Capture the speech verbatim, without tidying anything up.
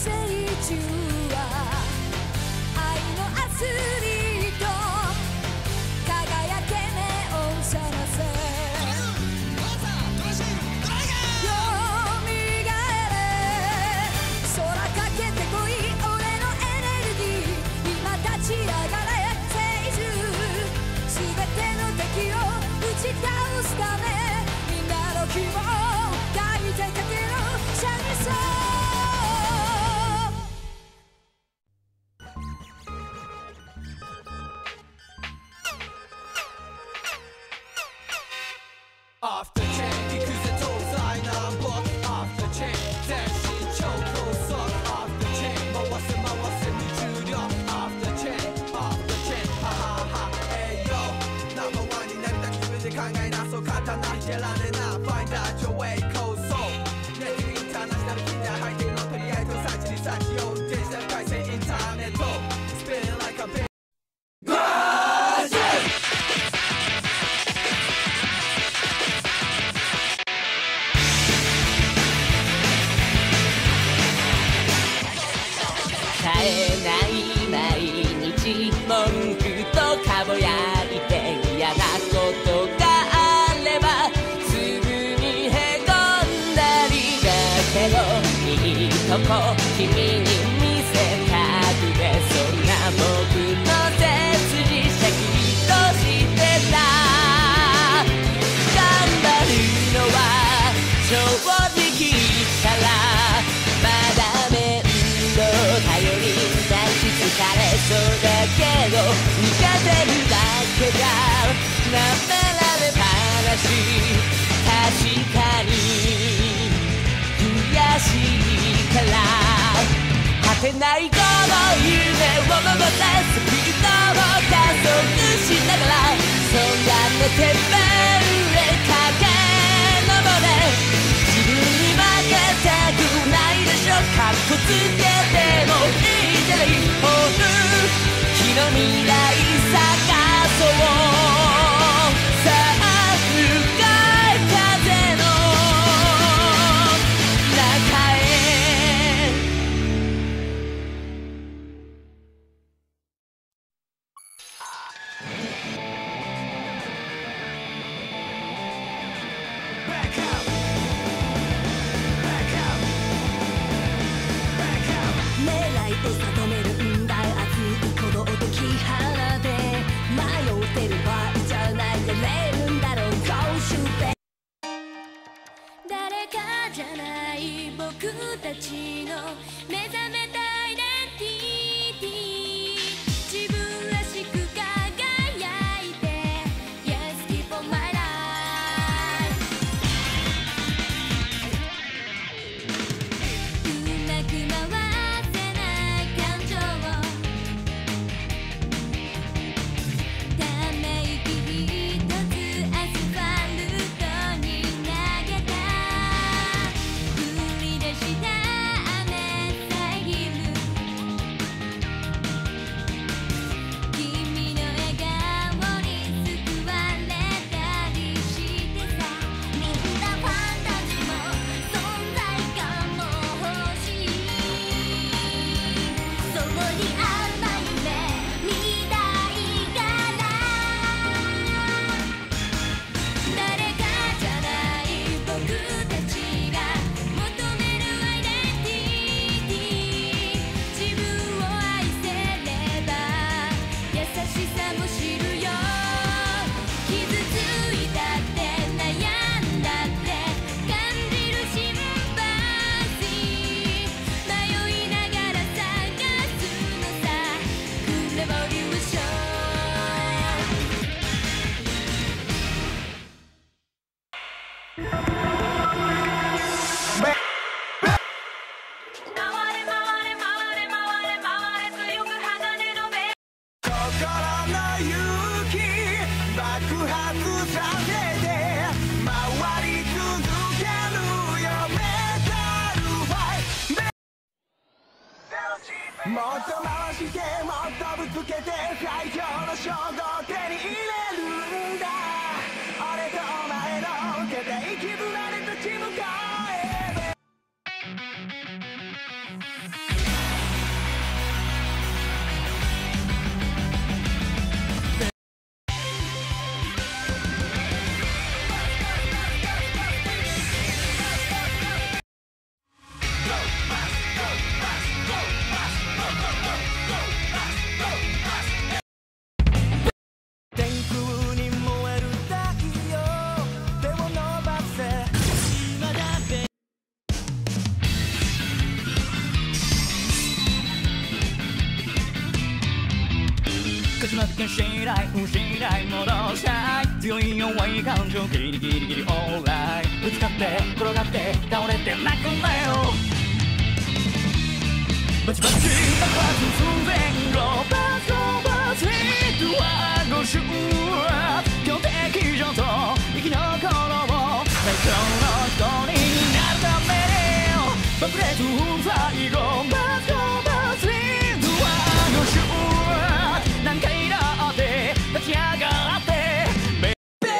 生中は愛のアスリート輝け目を覚ませよみがえれ空かけてこい俺のエネルギー今立ち上がれ聖獣すべての敵を打ち倒すためみんなの希望抱いてかけろシャミソー Off the chain 行くぜ東西南北 Off the chain 全身超高速 Off the chain 回せ回せ無重量 Off the chain Off the chain はははえいよナンバーワンになりたく自分で考えなそう刀ひけられな Find out your way 構想ネットインターナショナル近代背景の取り合いとサチリサチ用デジタル回線インターネット Spinning like a big 絶えない毎日文句とかぼやいて嫌なことがあればすぐにへこんだりだけどいいとこ君に見せたくてそんな僕の切実者きっとしてた頑張るのは正直からまだ面倒頼りないし疲れそうだけど苦手るだけじゃなめられ話確かに悔しいから果てないこの夢を登ってスピードを加速しながらそんなのてっぺんへ駆け上れ自分に負けたくないでしょかっこつけてもいいじゃないほん日の未来探そうさあ向かい風の中へ狙いを定めるんだ熱い鼓動と木花で迷ってる場合じゃないやれるんだろう公衆で誰かじゃない僕たちの目覚めたアイデンティティ自分らしく輝いて Yes keep on my life うまく回ため息ひとつアスファルトに投げた降り出した雨遮る君の笑顔に救われたりしてさみんなファンタジーも存在感も欲しいそこにある夢見たいから誰かじゃない僕たちが求めるアイデンティティ自分を愛せれば優しさも知るよ傷ついたって悩んだって感じるシンパシー迷いながら探すのさクレボリューション回れ回れ回れ回れ回れ強く鋼のベ心の勇気爆発させて回り続けるよメタルファイもっと回してもっとぶつけて最強の衝動を手に入れるんだ俺とお前の固い絆で立ち向かえちまってしないしない戻したい強い弱い感情ギリギリギリオーライぶつかって転がって倒れて泣くなよバチバチバチバチ